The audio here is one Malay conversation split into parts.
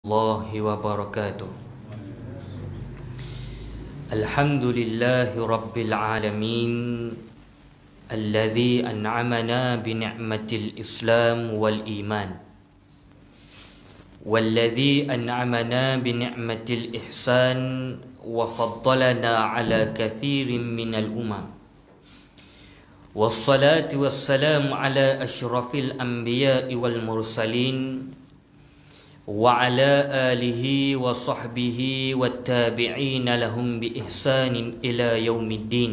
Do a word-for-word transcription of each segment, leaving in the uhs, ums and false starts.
الله وبركاته. الحمد لله رب العالمين الذي أنعمنا بنعمة الإسلام والإيمان، والذي أنعمنا بنعمة الإحسان وفضلنا على كثير من الأمم، والصلاة والسلام على أشرف الأنبياء والمرسلين وعلى آله وصحبه والتابعين لهم بإحسان إلى يوم الدين.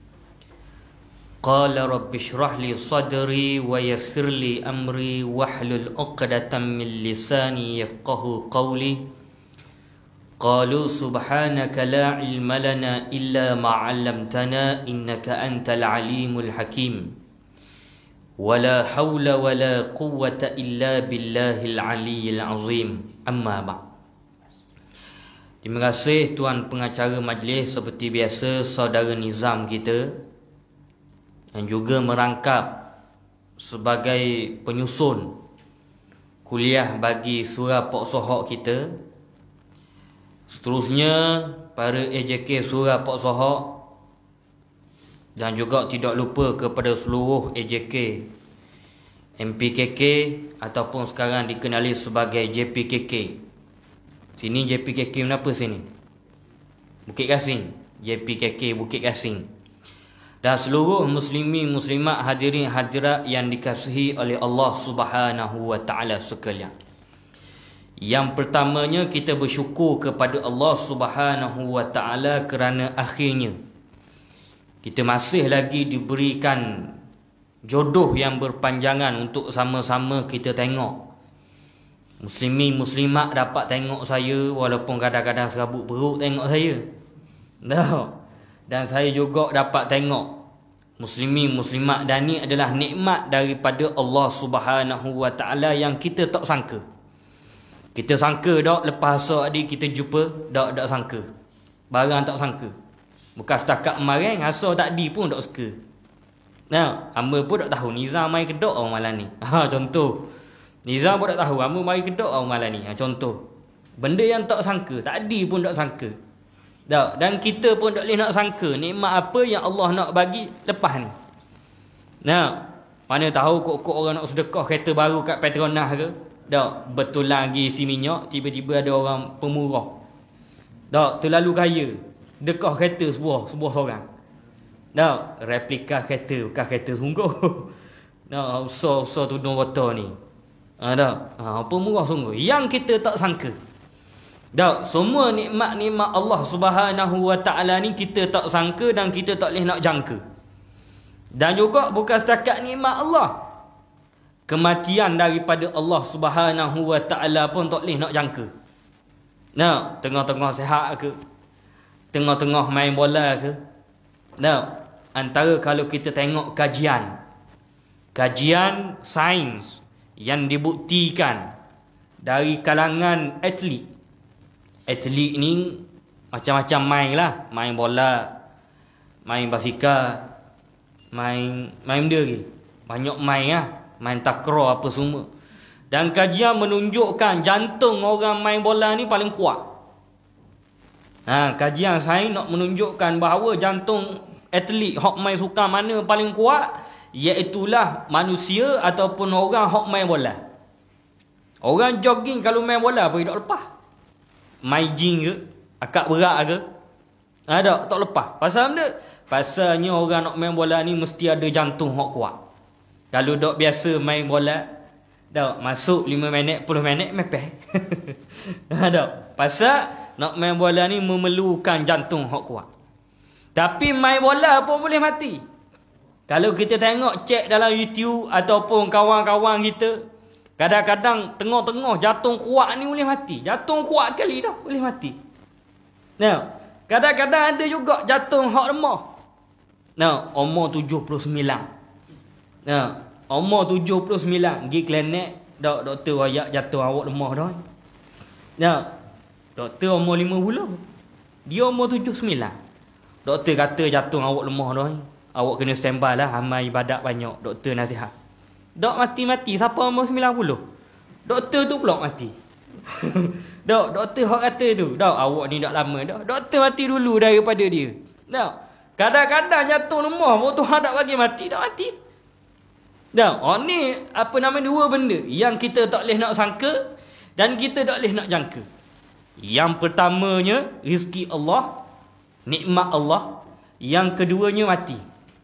قال رب اشرح لي صدري ويسر لي أمري واحلل عقدة من لساني يفقه قولي. قالوا سبحانك لا علم لنا إلا ما علمتنا إنك أنت العليم الحكيم. ولا حول ولا قوة إلا بالله العلي العظيم. Amma ba'. Terima kasih tuan pengacara majlis, seperti biasa saudara Nizam kita yang juga merangkap sebagai penyusun kuliah bagi surah Pok Sohok kita. Seterusnya para A J K surah Pok Sohok, dan juga tidak lupa kepada seluruh A J K, M P K K ataupun sekarang dikenali sebagai J P K K. Sini J P K K kenapa sini? Bukit Kasing. J P K K Bukit Kasing. Dan seluruh muslimin muslimat hadirin hadirat yang dikasihi oleh Allah Subhanahu wa taala sekalian. Yang pertamanya kita bersyukur kepada Allah Subhanahu wa taala kerana akhirnya kita masih lagi diberikan jodoh yang berpanjangan untuk sama-sama kita tengok. Muslimin muslimat dapat tengok saya walaupun kadang-kadang serabut perut tengok saya. Dan saya juga dapat tengok muslimin muslimat, dan ini adalah nikmat daripada Allah Subhanahu wa taala yang kita tak sangka. Kita sangka dak lepas esok hari kita jumpa, dak dak sangka. Barang tak sangka. Bukan setakat kemarin, asal tak di pun tak suka. Nah, hamba pun tak tahu Nizam main kedok orang malam ni. Ha, contoh. Nizam pun tak tahu hamba main kedok orang malam ni. Ha, contoh. Benda yang tak sangka, tak di pun tak sangka. Tak, dan kita pun tak boleh nak sangka nikmat apa yang Allah nak bagi lepas ni. Nah, mana tahu kok-kok orang nak sedekah kereta baru kat Petronas ke? Tak, betul lagi isi minyak, tiba-tiba ada orang pemurah. Tak, terlalu kaya. Dekah kereta sebuah, sebuah seorang. Tak, replika kereta, bukan kereta sungguh. Tak, usah-usah tudung botol ni. Ha, tak, ha, apa murah sungguh. Yang kita tak sangka. Tak, semua nikmat-nikmat Allah Subhanahu wa taala ni kita tak sangka dan kita tak boleh nak jangka. Dan juga bukan setakat nikmat Allah. Kematian daripada Allah Subhanahu wa taala pun tak boleh nak jangka. Nah, tengah-tengah sihat ke? Tengah-tengah main bola ke? Nah, antara kalau kita tengok kajian kajian sains yang dibuktikan dari kalangan atlet. Atlet ni macam-macam main lah. Main bola, main basikal, main main benda lagi. Banyak main lah. Main takraw apa semua. Dan kajian menunjukkan jantung orang main bola ni paling kuat. Ha, kajian sains nak menunjukkan bahawa jantung atlet hok main sukan mana paling kuat, iaitulah manusia ataupun orang hok main bola. Orang jogging kalau main bola pun tak lepas. Main gym ke, akak berat ke, ha, tak, tak lepas. Pasal benda? Pasalnya orang nak main bola ni mesti ada jantung hok kuat. Kalau dok biasa main bola, dak masuk lima minit, sepuluh minit mepeh. Ha, dak. Pasal nak main bola ni memerlukan jantung hok kuat. Tapi main bola pun boleh mati. Kalau kita tengok cek dalam YouTube ataupun kawan-kawan kita, kadang-kadang tengah-tengah jantung kuat ni boleh mati. Jantung kuat kali dah boleh mati. Nah, kadang-kadang ada juga jantung hok lemah. Nah, umur tujuh puluh sembilan. Nah, umur tujuh puluh sembilan pergi klinik, dok doktor royak jantung awak lemah dah. Nah, doktor umur lima puluh. Dia umur tujuh puluh sembilan. Doktor kata jantung awak lemah dah. Awak kena standby lah, amal ibadat banyak. Doktor nasihat. Dok mati-mati siapa umur sembilan puluh? Doktor tu pula mati. Dok, doktor hok kata tu. Dok, awak ni dak lama dah. Doktor mati dulu daripada dia. Dok. Kadang-kadang jatuh rumah, waktu hak dak bagi mati, dak mati. Dok, oh ni apa nama dua benda yang kita tak boleh nak sangka dan kita tak boleh nak jangka. Yang pertamanya rezeki Allah, nikmat Allah. Yang keduanya mati.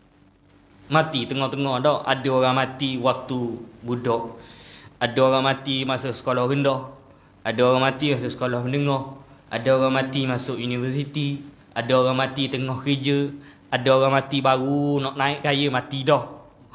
Mati tengah-tengah dak. Ada orang mati waktu budak. Ada orang mati masa sekolah rendah. Ada orang mati masa sekolah menengah. Ada orang mati masuk universiti. Ada orang mati tengah kerja. Ada orang mati baru nak naik kaya mati dah.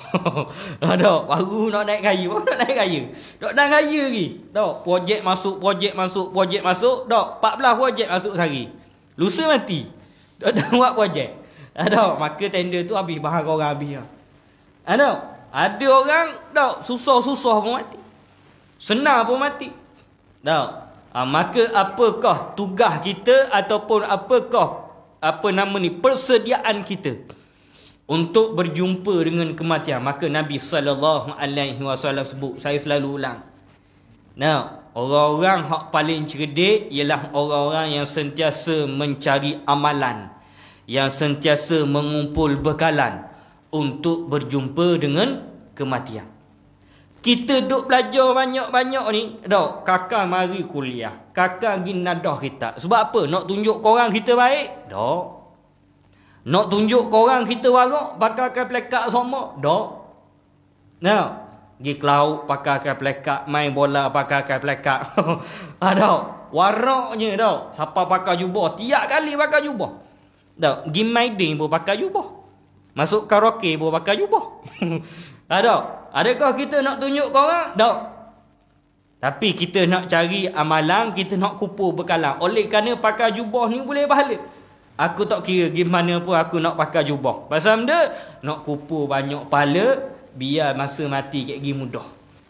Ada baru nak naik kaya, baru nak naik kaya. Dak dah kaya lagi. Dak projek masuk, projek masuk, projek masuk, dak empat belas projek masuk sehari. Lusa mati. Dak dah buat projek. Ada maka tender tu habis, bahan orang habis. Ada ada orang dak susah-susah pun mati. Senang pun mati. Dak. Ha, maka apakah tugas kita ataupun apakah apa nama ni persediaan kita untuk berjumpa dengan kematian? Maka Nabi sallallahu alaihi wasallam sebut, saya selalu ulang. Nah, orang-orang hak paling cerdik ialah orang-orang yang sentiasa mencari amalan, yang sentiasa mengumpul bekalan untuk berjumpa dengan kematian. Kita duk belajar banyak-banyak ni, dak, kakak mari kuliah, kakak pergi nadah kita. Sebab apa? Nak tunjuk korang kita baik? Dak. Nak tunjuk korang kita warak, pakai pelekat sama? Dak. Nah, pergi ke laut pakai pelekat, main bola pakai pelekat. Ada waraknya dak. Siapa pakai jubah? Tiap kali pakai jubah. Dak, pergi maidin pun pakai jubah. Masuk karaoke pun pakai jubah. Ada. Adakah kita nak tunjuk korang? Tak. Tapi kita nak cari amalan, kita nak kumpul bekalan. Oleh kerana pakai jubah ni boleh pahala. Aku tak kira gimana pun aku nak pakai jubah. Pasal benda nak kumpul banyak pahala, biar masa mati kek gi mudah.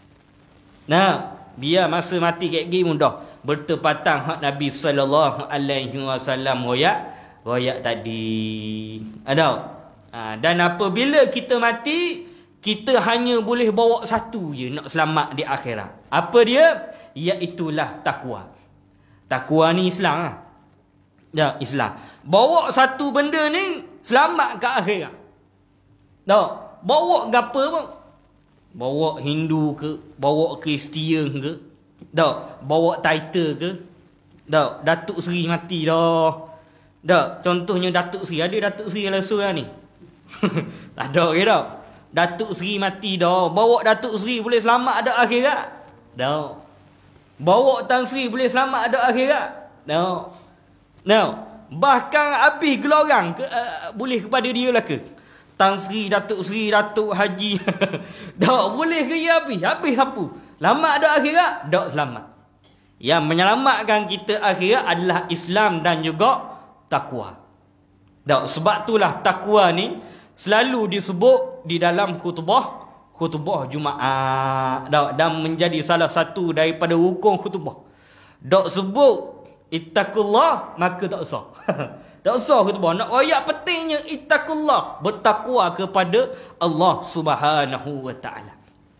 Nah, biar masa mati kek gi mudah. Bertepatan hak Nabi sallallahu alaihi wasallam royak, royak tadi. Ada. Ha, dan apabila kita mati, kita hanya boleh bawa satu je nak selamat di akhirat. Apa dia? Iaitulah takwa. Takwa ni Islam lah. Ya, Islam. Bawa satu benda ni selamat ke akhirat. Tak. Bawa gapa pun. Bawa Hindu ke, bawa Kristian ke, tak. Bawa title ke. Tak. Datuk Seri mati dah. Tak. Contohnya Datuk Seri. Ada Datuk Seri dalam surah ni? Tak ada ke tak? Datuk Seri mati dah. Bawa Datuk Seri boleh selamat ada akhirat? Tak. Bawa Tan Sri boleh selamat ada akhirat? Tak. Tak. Bahkan habis gelorang ke, uh, boleh kepada dia lah ke? Tan Sri, Datuk Sri, Datuk Haji. Tak boleh ke dia habis? Habis apa? Selamat ada akhirat? Tak selamat. Yang menyelamatkan kita akhirat adalah Islam dan juga takwa. Tak. Sebab itulah takwa ni selalu disebut di dalam khutbah khutbah Jumaat, dan menjadi salah satu daripada rukun khutbah. Dak sebut ittaqullah maka tak usah. Tak usah khutbah. Nak royak pentingnya ittaqullah, bertakwa kepada Allah Subhanahu wa taala.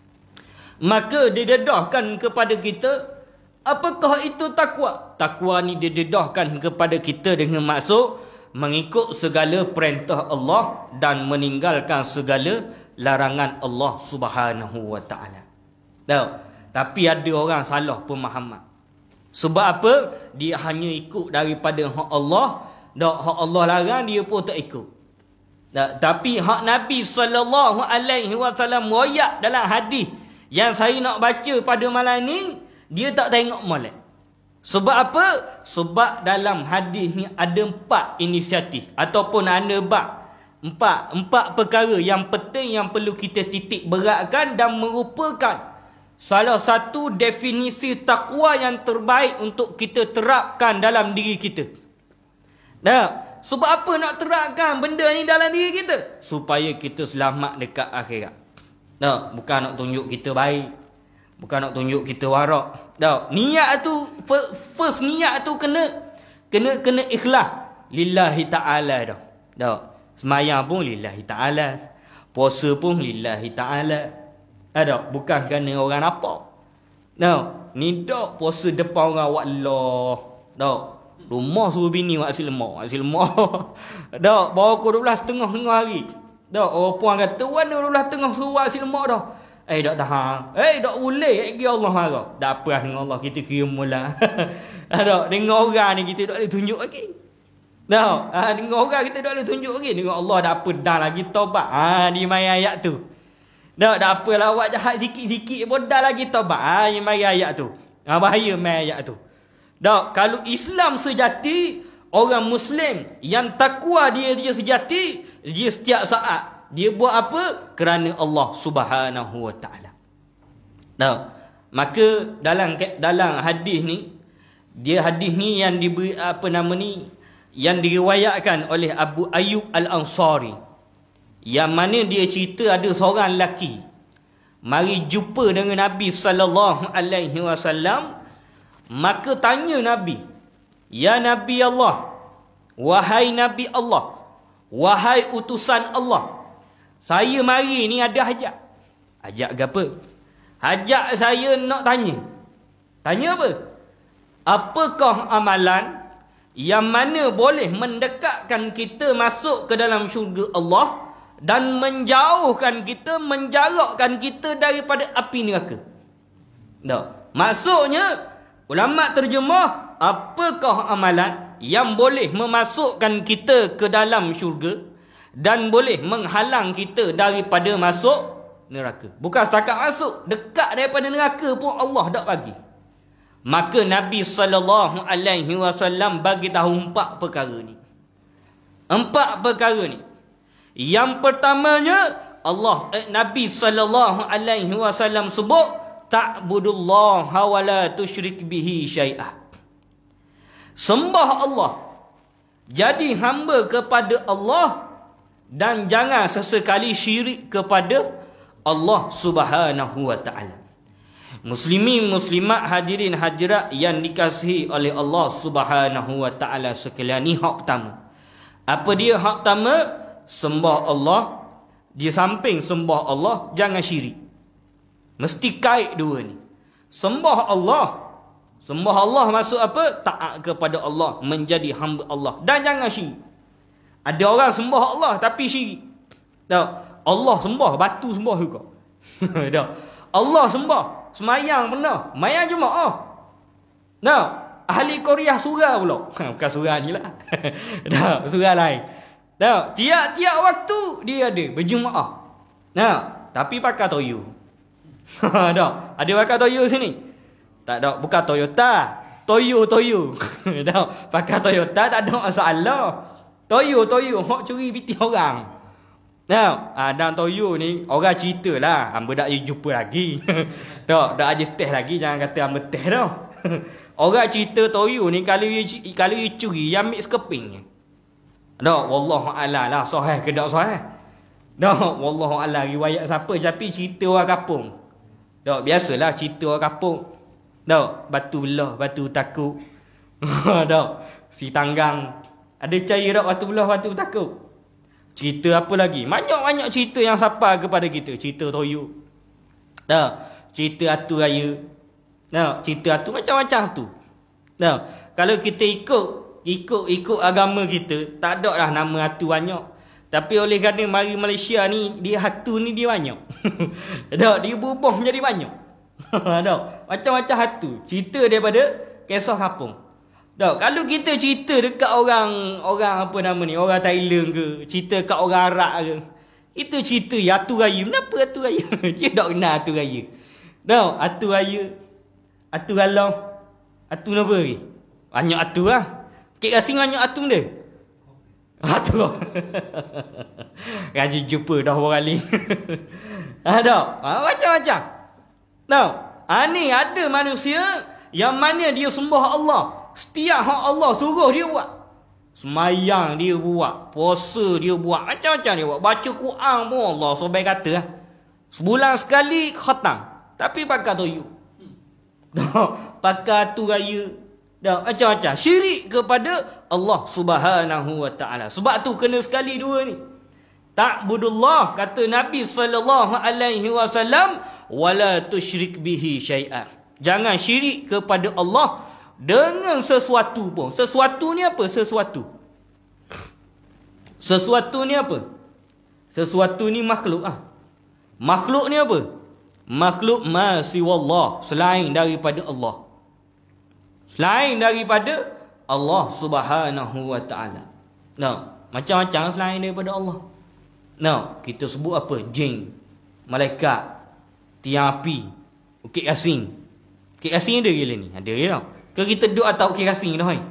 Maka didedahkan kepada kita, apakah itu takwa? Takwa ni didedahkan kepada kita dengan maksud mengikut segala perintah Allah dan meninggalkan segala larangan Allah Subhanahu wa taala. Tahu? Tapi ada orang salah pemahaman. Sebab apa? Dia hanya ikut daripada hak Allah, dak hak Allah larang dia pun tak ikut. Tak, tapi hak Nabi sallallahu alaihi wasallam royak dalam hadis yang saya nak baca pada malam ni, dia tak tengok molek. Sebab apa? Sebab dalam hadis ni ada empat inisiatif ataupun ada bab. Empat, empat perkara yang penting yang perlu kita titik beratkan dan merupakan salah satu definisi takwa yang terbaik untuk kita terapkan dalam diri kita. Nah, sebab apa nak terapkan benda ni dalam diri kita? Supaya kita selamat dekat akhirat. Nah, bukan nak tunjuk kita baik. Bukan nak tunjuk kita warak. Tak. Niat tu, first niat tu kena kena kena ikhlas lillahi ta'ala dah. Tak. Semayang pun lillahi ta'ala. Puasa pun lillahi ta'ala. Ada. Bukan kerana orang apa. No, ni dok puasa depan orang awak Allah. Dok. Rumah suruh bini wak asyik lemak, asyik lemak. Dok, bawa aku dua belas setengah tengah hari. Dok, orang puan kata, "Wan dua belas setengah suruh asyik lemak dah." Eh, dok tahan. Eh, dok boleh lagi Allah marah. Dak apa dengan Allah kita kira mula. Dok, dengan orang ni kita tak boleh tunjuk lagi. Dok, ah dengan orang kita tak boleh tunjuk lagi. Dengan Allah dak apa dah lagi taubat. Ah, di mai ayat tu. Dok, dak apalah awak jahat sikit-sikit pun dah lagi taubat. Ah, di mai ayat tu. Ah, bahaya mai ayat tu. Dok, kalau Islam sejati, orang Muslim yang takwa dia dia sejati, dia setiap saat dia buat apa? Kerana Allah Subhanahu Wa Taala. Dok, maka dalam dalam hadis ni, dia hadis ni yang diberi apa nama ni, yang diriwayatkan oleh Abu Ayyub Al-Ansari, yang mana dia cerita ada seorang lelaki mari jumpa dengan Nabi sallallahu alaihi wasallam. Maka tanya Nabi, "Ya Nabi Allah, wahai Nabi Allah, wahai utusan Allah, saya mari ni ada hajat." Hajat ke apa? Hajat saya nak tanya. Tanya apa? Apakah amalan yang mana boleh mendekatkan kita masuk ke dalam syurga Allah dan menjauhkan kita, menjarakkan kita daripada api neraka? Tak. Maksudnya, ulama terjemah, apakah amalan yang boleh memasukkan kita ke dalam syurga dan boleh menghalang kita daripada masuk neraka. Bukan setakat masuk, dekat daripada neraka pun Allah tak bagi. Maka Nabi sallallahu alaihi wasallam bagi tahu empat perkara ni. Empat perkara ni. Yang pertamanya, Allah eh, Nabi sallallahu alaihi wasallam sebut, ta'budullaha wa la tusyrik bihi syai'ah. Sembah Allah, jadi hamba kepada Allah, dan jangan sesekali syirik kepada Allah Subhanahu wa taala. Muslimin muslimat, hadirin hadirat yang dikasihi oleh Allah Subhanahu wa taala sekalian, ni hak pertama. Apa dia hak pertama? Sembah Allah. Di samping sembah Allah, jangan syirik. Mesti kait dua ni. Sembah Allah. Sembah Allah maksud apa? Taat kepada Allah, menjadi hamba Allah, dan jangan syirik. Ada orang sembah Allah tapi syirik. Tak. Allah sembah, batu sembah juga. Tak. Allah sembah, semayang benar, mayang jemaah. Tak. Ahli Korea surah pula. Bukan surah ni lah. Tak, surah lain. Tak. Tiap-tiap waktu dia ada berjemaah. Tak. Tapi pakai toyo. Tak. Ada pakai toyo sini? Tak ada, bukan Toyota. Toyo toyo. Tak. Pakai Toyota tak ada masalah. Toyo toyo hok curi piti orang. Nah, ah, dan toyo ni orang cerita lah, hamba dak jumpa lagi. Tak, dak aja teh lagi, jangan kata hamba teh dah. Orang cerita toyo ni kalau kalau curi yang mix keping. Tak, wallahu a'lam lah sahih ke tak sahih. Tak, wallahu a'lam riwayat siapa, tapi cerita orang kampung. Tak, biasalah cerita orang kampung. Tak, batu belah, batu takut. Tak, si tanggang. Ada percaya tak batu belah, batu takut? Cerita apa lagi? Banyak-banyak cerita yang sampai kepada kita. Cerita toyo. Tak, cerita atu raya. Tak, cerita atu macam-macam tu. Tak, kalau kita ikut ikut-ikut agama kita, tak ada lah nama atu banyak. Tapi oleh kerana mari Malaysia ni, dia hatu ni dia banyak. Tak, dia berubah menjadi banyak. Tak, macam-macam hatu. Cerita daripada kisah kampung. Tak, kalau kita cerita dekat orang orang apa nama ni, orang Thailand ke, cerita kat orang Arab ke, kita cerita ya atu raya. Kenapa atu raya? Dia tak kenal atu raya. Tak, atu raya, atu galau, atu apa lagi? Banyak atu lah. Kek rasing banyak atu dia. Atu lah. Raja jumpa dah berapa kali. Ha, tak? Ha, macam-macam. Tak? Ha, ni ada manusia yang mana dia sembah Allah. Setiap hak Allah suruh dia buat. Semayang dia buat, puasa dia buat, macam-macam dia buat. Baca Quran pun Allah sobat kata lah. Sebulan sekali khatam, tapi pakai toyo. Pakai tu raya. Dah macam-macam syirik kepada Allah Subhanahu wa taala. Sebab tu kena sekali dua ni. Ta'budullah, kata Nabi sallallahu alaihi wasallam, wala tusyrik bihi syai'an. Jangan syirik kepada Allah dengan sesuatu pun. Sesuatu ni apa? Sesuatu. Sesuatu ni apa? Sesuatu ni makhluk ah. Makhluk ni apa? Makhluk ma siwallah, selain daripada Allah. Selain daripada Allah Subhanahu wa taala. Nah, macam-macam selain daripada Allah. Nah, kita sebut apa? Jin, malaikat, tiang api, ukit asing. Ukit asing ada gila ni? Ada ya. Ke kita duduk atau ukit asing dah hai?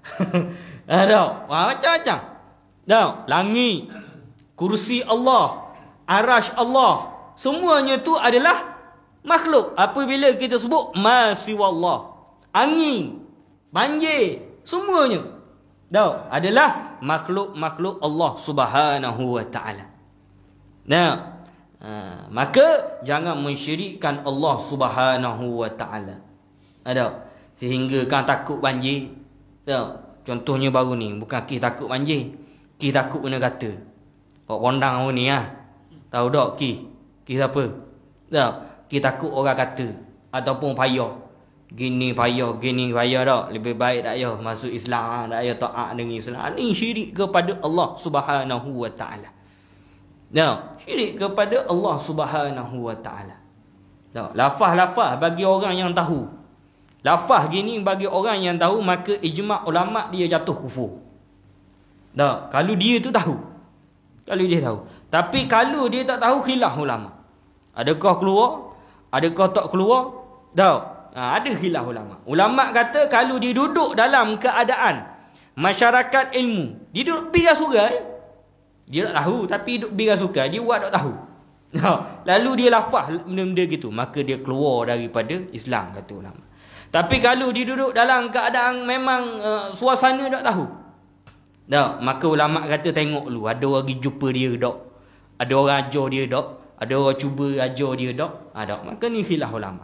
Ada. Wah, macam-macam. Dah, langit, kursi Allah, arash Allah, semuanya tu adalah makhluk. Apabila kita sebut ma siwallah, angin, banjir, semuanya dah adalah makhluk-makhluk Allah Subhanahu wa taala. Nah, ha, maka jangan mensyirikkan Allah Subhanahu wa taala. Ada sehingga kan takut banjir. Dah, contohnya baru ni, bukan kita takut banjir, kita takut kena kata. Kau pondang aku ni ah. Tahu tak ki? Ki siapa? Dah, kita takut orang kata ataupun payah. Gini payah, gini payah tak? Lebih baik tak payah masuk Islam, tak payah taat dengan Islam. Ini syirik kepada Allah Subhanahu wa taala. Nah, syirik kepada Allah Subhanahu wa taala. Nah, lafaz-lafaz bagi orang yang tahu. Lafaz gini bagi orang yang tahu, maka ijma' ulama dia jatuh kufur. Dah, kalau dia tu tahu. Kalau dia tahu. Tapi kalau dia tak tahu, khilaf ulama. Adakah keluar? Adakah tak keluar? Dah, ha, ada khilaf ulama. Ulama kata kalau dia duduk dalam keadaan masyarakat ilmu, dia duduk pergi surai, dia tak tahu, tapi duduk pergi sukai, dia buat tak tahu. Ha, lalu dia lafaz benda-benda gitu, maka dia keluar daripada Islam, kata ulama. Tapi kalau dia duduk dalam keadaan memang uh, suasana tak tahu, dah, maka ulama kata tengok dulu, ada orang pergi jumpa dia tak? Ada orang ajar dia tak? Ada orang cuba ajar dia tak? Ada. Maka ni khilaf ulama.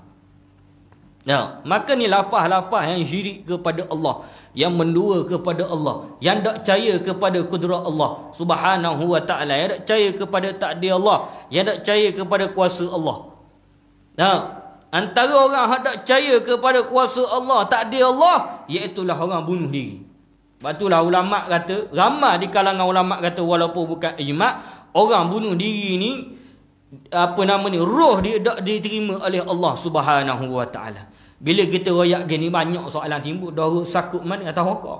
Nah, maka ni lafaz-lafaz yang syirik kepada Allah, yang mendua kepada Allah, yang tak percaya kepada kudrat Allah Subhanahu wa taala, yang tak percaya kepada takdir Allah, yang tak percaya kepada kuasa Allah. Nah, antara orang yang tak percaya kepada kuasa Allah, takdir Allah, iaitu lah orang bunuh diri. Sebab itulah ulama kata, ramai di kalangan ulama kata, walaupun bukan ijma', orang bunuh diri ni, apa nama ni, roh dia tak diterima oleh Allah Subhanahu wa taala. Bila kita royak gini, banyak soalan timbul. Dah sakut mana atas hokok?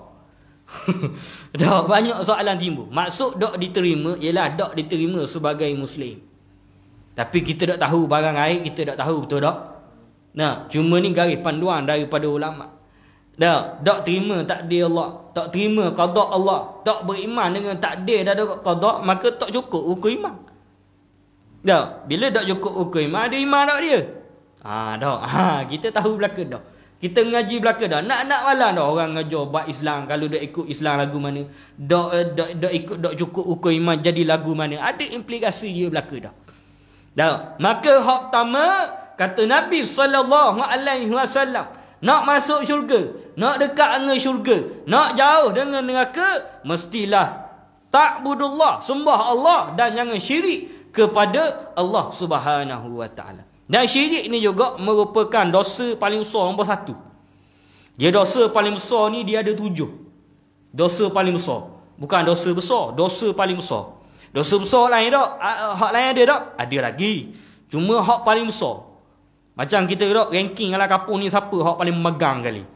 Dah banyak soalan timbul. Maksud tak diterima ialah tak diterima sebagai Muslim. Tapi kita tak tahu barang air, kita tak tahu, betul tak? Nah, cuma ni garis panduan daripada ulama. Dah, tak terima takdir Allah, tak terima qada Allah, tak beriman dengan takdir dan qada, maka tak cukup ukur iman. Dah, bila tak cukup ukur iman, ada iman tak dia? Ha, dah. Ha, kita tahu belaka dah. Kita ngaji belaka dah. Nak-nak malah dah orang ngajar buat Islam, kalau dak ikut Islam lagu mana, dak dak dak ikut dak cukup ukur iman jadi lagu mana. Ada implikasi dia belaka dah. Dah. Maka hak pertama kata Nabi sallallahu alaihi wasallam, nak masuk syurga, nak dekat dengan syurga, nak jauh dengan neraka, mestilah ta'budullah, sembah Allah dan jangan syirik kepada Allah Subhanahu wa taala. Dan syirik ni juga merupakan dosa paling besar nombor satu. Dia dosa paling besar ni dia ada tujuh. Dosa paling besar. Bukan dosa besar, dosa paling besar. Dosa besar lain tak? Hak lain ada tak? Ada lagi. Cuma hak paling besar. Macam kita tak ranking dalam kampung ni siapa hak paling memegang kali.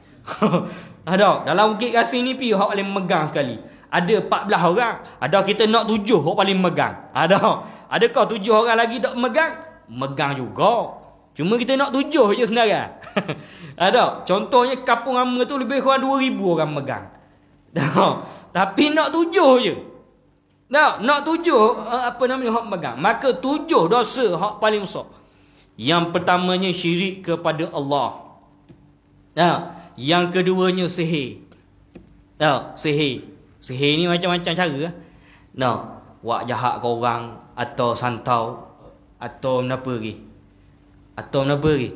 Ada. Dalam Bukit Kasing ni pi hak paling memegang sekali. Ada empat belas orang. Ada kita nak tujuh hak paling memegang. Ada. Adakah tujuh orang lagi tak memegang? Megang juga. Cuma kita nak tujuh je sebenarnya. Ada. Contohnya kampung Ama tu lebih kurang dua ribu orang megang. Dah. Tapi nak tujuh je. Dah, nak tujuh apa namanya hak megang. Maka tujuh dosa hak paling besar. Yang pertamanya syirik kepada Allah. Dah. Yang keduanya sihir. Dah, sihir. Sihir ni macam-macam cara. Dah. Buat jahat ke orang atau santau atau apa lagi? Atau apa lagi?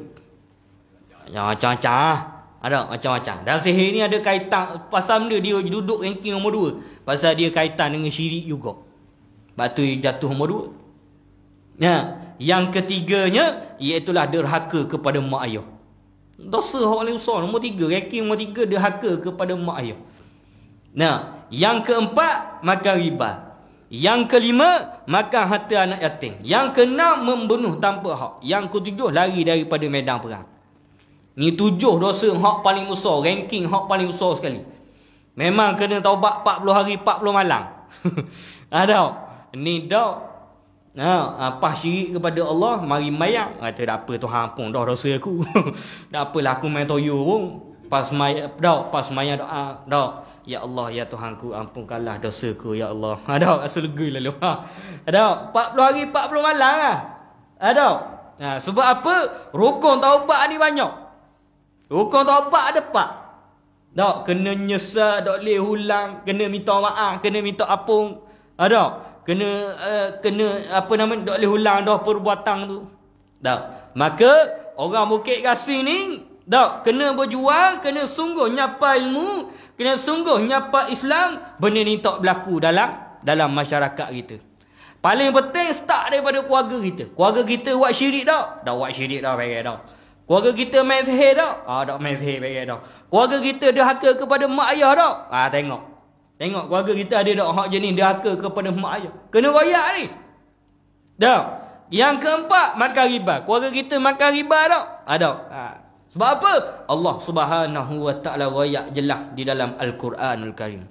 Yang macam-macam ah. Ada macam-macam. Dan sihir ni ada kaitan pasal benda dia duduk ranking nombor dua. Pasal dia kaitan dengan syirik juga. Sebab tu jatuh nombor dua. Ya, yang ketiganya iaitulah derhaka kepada mak ayah. Dosa hak paling besar. Nombor tiga, ranking nombor tiga, derhaka kepada mak ayah. Nah, yang keempat, makan riba. Yang kelima, makan harta anak yatim. Yang keenam, membunuh tanpa hak. Yang ketujuh, lari daripada medan perang. Ni tujuh dosa hak paling besar, ranking hak paling besar sekali. Memang kena taubat empat puluh hari empat puluh malam. Ada. Ni dak. Ha, apa syirik kepada Allah, mari mayang. Kata tak apa, Tuhan ampun dah dosa aku. Tak apalah aku main toyo pun. Pas maya dak, pas maya doa, dak. Ya Allah, ya Tuhanku, ampunkanlah dosaku ya Allah. Ada asal lega lalu. Ha. Ada empat puluh hari empat puluh malam ah. Ada. Ha, sebab apa? Rukun taubat ni banyak. Rukun taubat ada empat. Dak, kena nyesal, dak boleh ulang, kena minta maaf, kena minta ampun. Ada. Kena uh, kena apa nama, tak boleh ulang dah perbuatan tu. Tak. Maka orang Bukit Kasih ni tak kena berjuang, kena sungguh nyapa ilmu, kena sungguh nyapa Islam. Benda ni tak berlaku dalam dalam masyarakat kita. Paling penting start daripada keluarga kita. Keluarga kita buat syirik tak? Tak buat syirik dah, baik dah. Keluarga kita main sihir tak? Ah, tak main sihir, baik dah. Keluarga kita derhaka kepada mak ayah tak? Ah, tengok. Tengok keluarga kita ada tak hak jenis derhaka kepada mak ayah. Kena royak ni. Dah. Yang keempat, makan riba. Keluarga kita makan riba tak? Ada. Ha. Sebab apa? Allah Subhanahu wa taala royak jelas di dalam Al-Quranul Karim.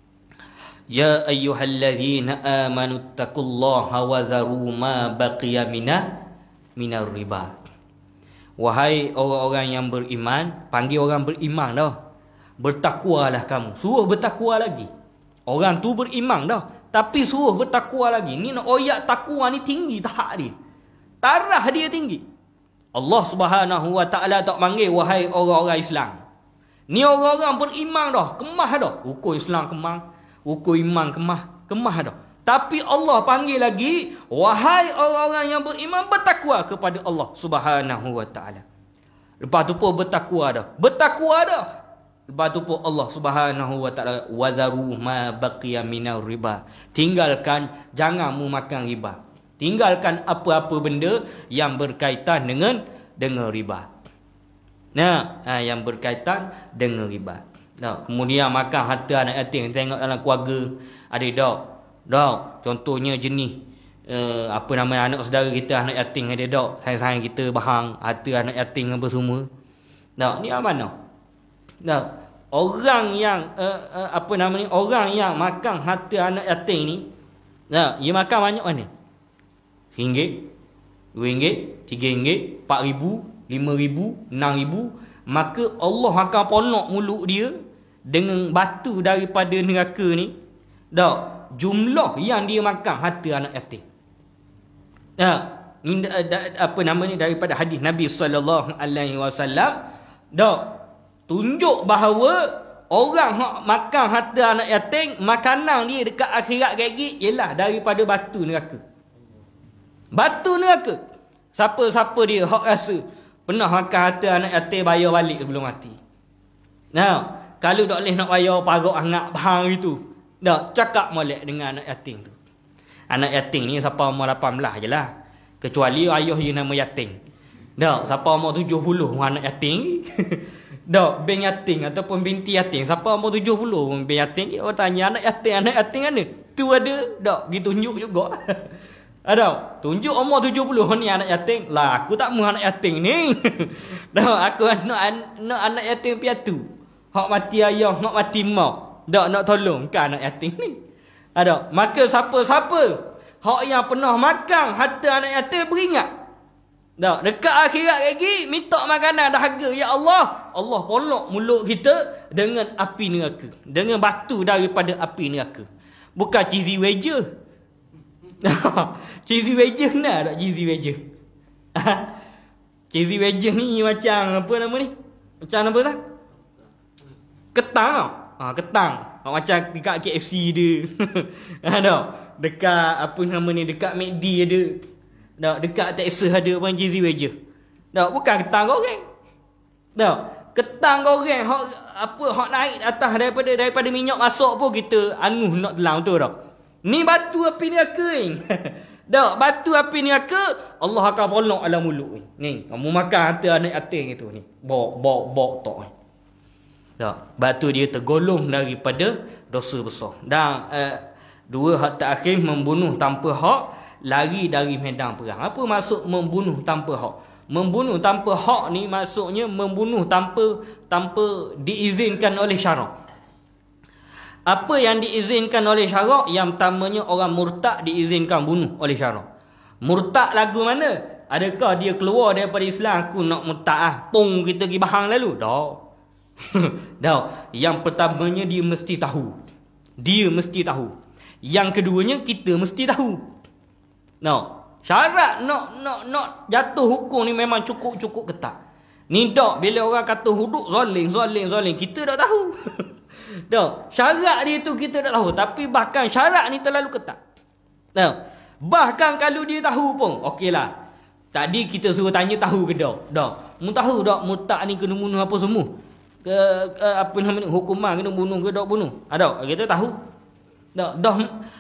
Ya ayyuhallazina amanu taqullaha wa dharu ma baqiya mina minar riba. Wahai orang-orang yang beriman, panggil orang beriman dah. Bertakwalah kamu. Suruh bertakwa lagi. Orang tu beriman dah, tapi suruh bertakwa lagi. Ni nak oyak takwa ni tinggi tahap dia. Tarah dia tinggi. Allah Subhanahu wa taala tak panggil wahai orang-orang Islam. Ni orang-orang beriman dah, kemah dah. Rukun Islam kemah, rukun iman kemah, kemah dah. Tapi Allah panggil lagi wahai orang-orang yang beriman, bertakwa kepada Allah Subhanahu wa taala. Lepas tu pun bertakwa dah. Bertakwa dah. Lepas tu pun Allah Subhanahu wa taala wadharu ma baqiya minar riba. Tinggalkan, jangan mu makan riba. Tinggalkan apa-apa benda yang berkaitan dengan dengan riba. Nah, ha, yang berkaitan dengan riba. Nah, kemudian makan harta anak yatim. Tengok dalam keluarga ada dak. Dak, contohnya jenis uh, apa nama anak saudara kita anak yatim ada dak. Sayang-sayang kita bahang harta anak yatim apa semua. Dak, ni mana? Nah, orang yang uh, uh, apa nama ni, orang yang makan harta anak yatim ni, nah, dia makan banyak mana? Ringgit, dua ringgit, tiga ringgit, empat ribu, lima ribu, enam ribu, maka Allah akan ponok mulut dia dengan batu daripada neraka ni. Dah, jumlah yang dia makan harta anak yatim. Nah, ini apa nama ni, daripada hadis Nabi sallallahu alaihi wasallam. Dah, tunjuk bahawa orang hak makan harta anak yatim, makanan dia dekat akhirat gigi ialah daripada batu neraka. Batu neraka. Siapa-siapa dia hak rasa pernah makan harta anak yatim, bayar balik sebelum mati. Nah, kalau tak boleh nak bayar parok hangat bahang itu, dah cakap molek dengan anak yatim tu. Anak yatim ni siapa umur lapan belas je lah. Kecuali ayah dia nama yatim. Dah, siapa umur tujuh puluh anak yatim. Dak, ben yatim ataupun binti yatim, siapa umur tujuh puluh pun ben yatim. Orang tanya anak yatim, anak yatim mana? Tu ada, dak, pergi tunjuk juga. Ada, tunjuk umur tujuh puluh ni anak yatim. Lah, aku tak mau anak yatim ni. Dak, aku nak nak anak yatim piatu. Hak mati ayah, hak mati mak. Dak, nak tolong ke anak yatim ni. Ada, maka siapa-siapa hak yang pernah makan harta anak yatim beringat. Dah, dekat akhirat lagi minta makanan dahaga, ya Allah, Allah polok mulut kita dengan api neraka, dengan batu daripada api neraka. Bukan cheesy wedger. Cheesy wedger nah, tak cheesy wedger. Cheesy wedger ni macam apa nama ni? Macam apa tak? Ketang tau. Ha, ketang. Ha, macam dekat K F C dia. Ada. Dekat apa nama ni, dekat McD ada. Dah, dekat Texas ada pun cheesy wedger. Dah, bukan ketang goreng. Dah, ketang goreng hak apa hak naik atas daripada daripada minyak masuk pun kita anguh nak telan tu dah. Ni batu api neraka ni. Dak, batu api neraka Allah akan bolong alam mulut ni. Ni, kamu makan harta anak yatim itu ni. Bok bok bok tok ni. Dak, batu dia tergolong daripada dosa besar. Dan uh, dua hak terakhir, membunuh tanpa hak, lari dari medan perang. Apa maksud membunuh tanpa hak? Membunuh tanpa hak ni maksudnya membunuh tanpa tanpa diizinkan oleh syarak. Apa yang diizinkan oleh syarak? Yang pertamanya orang murtad diizinkan bunuh oleh syarak. Murtad lagu mana? Adakah dia keluar daripada Islam, aku nak murtad ah, pung kita pergi bahang lalu? Tak. Tak. Yang pertamanya dia mesti tahu. Dia mesti tahu. Yang keduanya kita mesti tahu. No. Syarat nak nak nak jatuh hukum ni memang cukup-cukup ketat. Ni tak bila orang kata hudud zalim, zalim, zalim, kita dah tahu. Dah, syarat dia tu kita tak tahu, tapi bahkan syarat ni terlalu ketat. Dah. Bahkan kalau dia tahu pun, okeylah. Tadi kita suruh tanya tahu ke dak? Dak. Mu tahu dak murtad ni kena bunuh apa semua? Ke, ke apa namanya hukuman kena bunuh ke dak bunuh? Ada, kita tahu. Dak, dah.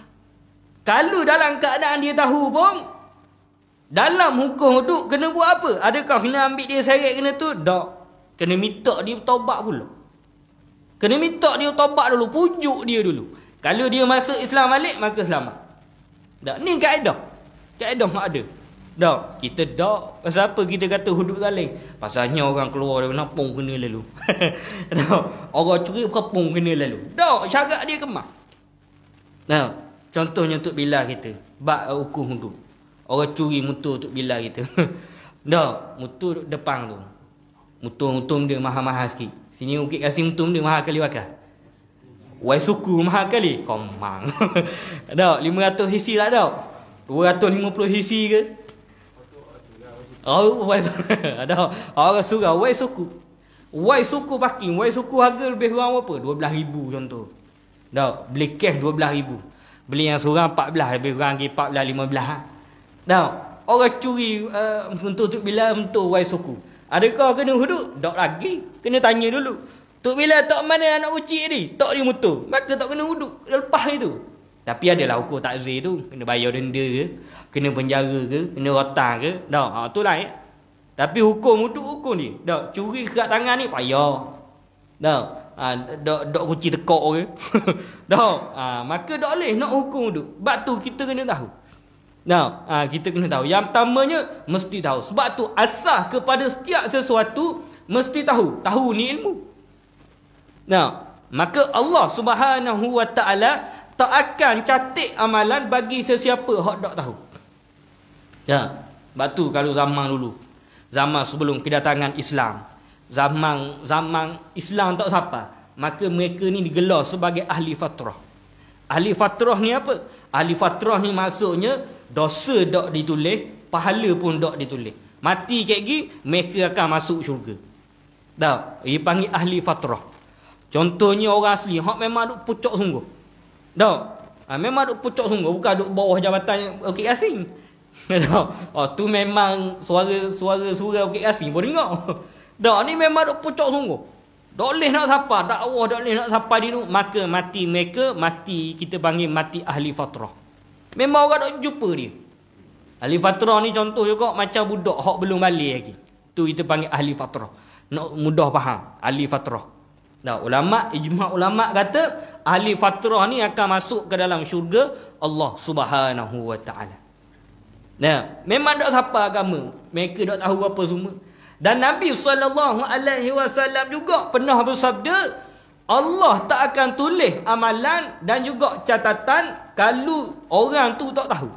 Kalau dalam keadaan dia tahu pun, dalam hukum hudud kena buat apa? Adakah kena ambil dia seret kena tu? Tak. Kena minta dia taubat pula. Kena minta dia taubat dulu, pujuk dia dulu. Kalau dia masuk Islam balik, maka selamat. Tak. Ni kaedah. Kaedah mak ada. Tak. Kita tak. Pasal apa kita kata hudud zalim? Pasalnya orang keluar dari napung kena lalu. Tak. Orang curi kapung kena lalu. Tak. Syarat dia kemas. Tak. Contohnya untuk bila kita. Bak hukum hudud. Orang curi motor untuk bila kita. Dah, motor depan tu. Motor-motor dia mahal-mahal sikit. Sini Bukit Kasim motor dia mahal kali bakal. Wai suku mahal kali. Komang. Dah, lima ratus cc tak dah? dua ratus lima puluh cc ke? Oh, wai suku. Dah, orang surau wai suku. Wai suku parking, wai suku harga lebih kurang berapa? dua belas ribu contoh. Dah, beli cash dua belas ribu. Beli yang seorang empat belas, lebih kurang lagi empat belas, lima belas. Dah, orang curi uh, untuk Tuk Bila untuk wai suku. Adakah kena hudud? Tak lagi. Kena tanya dulu. Tuk Bila tak mana anak ucik ni? Tak dia motor. Maka tak kena hudud. Lepas itu. Tapi adalah hukum takzir tu. Kena bayar denda ke? Kena penjara ke? Kena rotan ke? Tak, ha, tu lah ya. Tapi hukum hudud hukum ni. Tak, curi kerat tangan ni payah. Tak, ha, tak, tak kuci tekok ke? Tak, ha, maka tak boleh nak hukum hudud. Sebab tu kita kena tahu. Nah, ha, kita kena tahu. Yang pertamanya mesti tahu. Sebab tu asas kepada setiap sesuatu mesti tahu. Tahu ni ilmu. Nah, maka Allah Subhanahu Wa Taala tak akan catat amalan bagi sesiapa hak tak tahu. Ya, sebab tu kalau zaman dulu, zaman sebelum kedatangan Islam, zaman zaman Islam tak siapa, maka mereka ni digelar sebagai ahli fatrah. Ahli fatrah ni apa? Ahli fatrah ni maksudnya dosa tak ditulis, pahala pun tak ditulis. Mati kat gi, mereka akan masuk syurga. Dah, dia panggil ahli fatrah. Contohnya orang asli, hak memang duk pucuk sungguh. Dah, ha, memang duk pucuk sungguh, bukan duk bawah jabatan Bukit Kasim. Dah, oh tu memang suara suara suara Bukit Kasim pun dengar. Dah, ni memang duk pucuk sungguh. Tak boleh nak sapa, dakwah tak boleh nak sapa dia tu, maka mati mereka, mati kita panggil mati ahli fatrah. Memang orang tak jumpa dia. Ahli fatrah ni contoh juga macam budak hak belum balik lagi. Tu kita panggil ahli fatrah. Nak mudah faham, ahli fatrah. Nah, ulama, ijma' ulama kata ahli fatrah ni akan masuk ke dalam syurga Allah Subhanahu Wa Taala. Nah, memang tak siapa agama, mereka tak tahu apa semua. Dan Nabi sallallahu alaihi wasallam juga pernah bersabda, Allah tak akan tulis amalan dan juga catatan kalau orang tu tak tahu.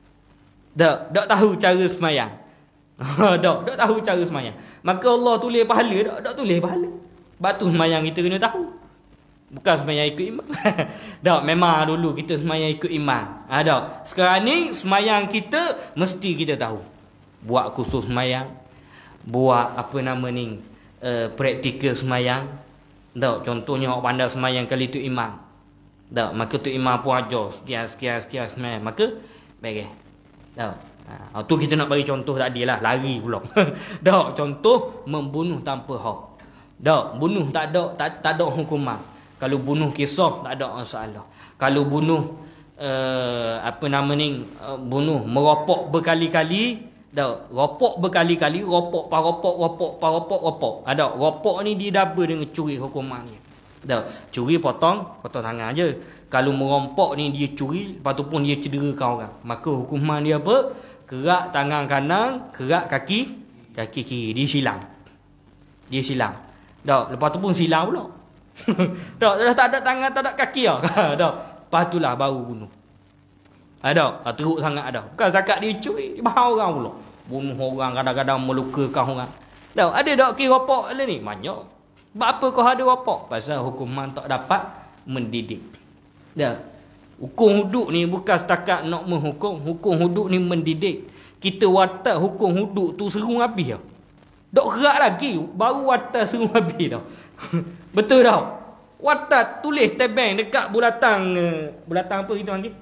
Tak, tak tahu cara semayang. tak, tak tahu cara semayang. Maka Allah tulis pahala, tak, tak tulis pahala. Batu semayang kita kena tahu. Bukan semayang ikut imam. Tak, memang dulu kita semayang ikut imam. Ha, tak. Sekarang ni semayang kita mesti kita tahu. Buat kursus semayang. Buat apa nama ni, uh, praktikal semayang. Tak, contohnya orang pandai semayang kali tu imam. Tak, maka tu imam pun ajar sekian sekian sekian semayang. Maka baik. Tak. Ha, tu kita nak bagi contoh tadi lah, lari pula. Tak, contoh membunuh tanpa hak. Tak, bunuh tak ada tak, tak ada hukuman. Kalau bunuh kisah tak ada masalah. Kalau bunuh uh, apa nama ni uh, bunuh, meropok berkali-kali, dah ropok berkali-kali, ropok paropok, ropok paropok, ropok. Ada ropok ni didaba dengan curi hukuman ni. Dah curi potong, potong tangan aje. Kalau merompok ni dia curi, lepas tu pun dia cederakan orang. Maka hukuman dia apa? Kerak tangan kanan, kerak kaki kaki kiri, dia silang. Dia silang. Dah, lepas tu pun silang pula. Dah, dah tak ada tangan, tak ada kaki dah. Dah. Lepas itulah baru bunuh. Ada, ah, teruk sangat ada. Bukan zakat dia curi, bahau orang pula. Bunuh orang, kadang-kadang melukakan orang. Dah, ada tak kira ropok lah ni? Banyak. Sebab apa kau ada ropok? Pasal hukuman tak dapat mendidik. Dah. Hukum hudud ni bukan setakat nak menghukum. Hukum hudud ni mendidik. Kita watak hukum hudud tu seru habis dah. Dok kerak lagi, baru watak seru habis dah. Betul tak? Watak tulis tebeng dekat bulatan, bulatan apa itu lagi?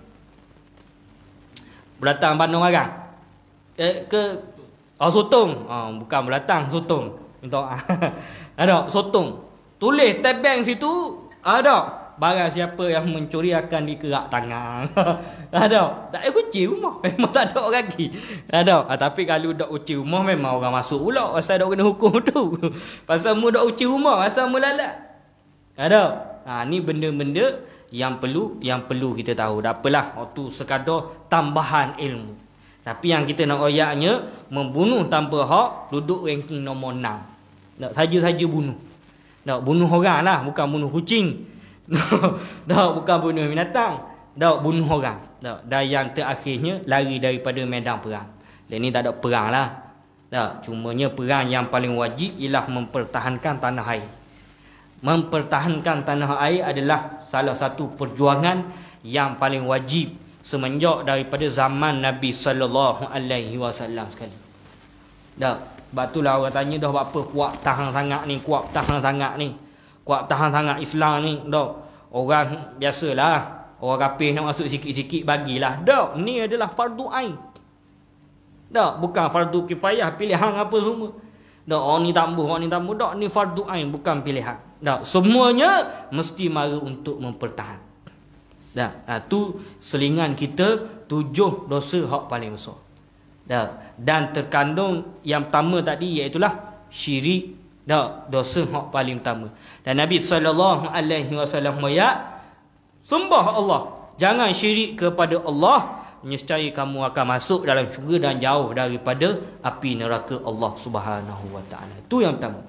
Bulatan Bandung Arang. Eh, ke oh, sotong. Oh, bukan bulatan, sotong. Minta ada sotong. Tulis tebeng situ ada. Barang siapa yang mencuri akan dikerak tangan. Ada. Tak ada kunci rumah. Memang tak ada orang lagi. Ada. Ah, tapi kalau dok kunci rumah memang orang masuk pula. Pasal dok kena hukum tu. Pasal mu dok kunci rumah. Pasal mu lalat. Ada. Ha, ni benda-benda yang perlu yang perlu kita tahu. Tak apalah. Waktu sekadar tambahan ilmu. Tapi yang kita nak royaknya, membunuh tanpa hak, duduk ranking nombor enam. Tak saja-saja bunuh. Tak bunuh orang lah. Bukan bunuh kucing. Dah bukan bunuh binatang, dah bunuh orang. Dah, dan yang terakhirnya lari daripada medan perang. Dan ni tak ada perang lah. Dah, cumanya perang yang paling wajib ialah mempertahankan tanah air. Mempertahankan tanah air adalah salah satu perjuangan yang paling wajib semenjak daripada zaman Nabi sallallahu alaihi wasallam sekali. Dah, sebab itulah orang tanya dah apa kuat tahan sangat ni, kuat tahan sangat ni. Kuat tahan sangat Islam ni. Dok. Orang biasalah. Orang kafir nak masuk sikit-sikit bagilah. Dok. Ni adalah fardu ain. Dok. Bukan fardu kifayah. Pilihan apa semua. Dok. Orang ni tambah. Orang ni tambah. Dok. Ni fardu ain. Bukan pilihan. Dok. Semuanya mesti mara untuk mempertahan. Dok. Nah, tu selingan kita tujuh dosa hak paling besar. Dok. Dan terkandung yang pertama tadi iaitulah syirik. Dah, dosa hak paling utama. Dan Nabi sallallahu alaihi wasallam ya, sembah Allah, jangan syirik kepada Allah, nescaya kamu akan masuk dalam syurga dan jauh daripada api neraka Allah Subhanahu wa taala. Itu yang pertama.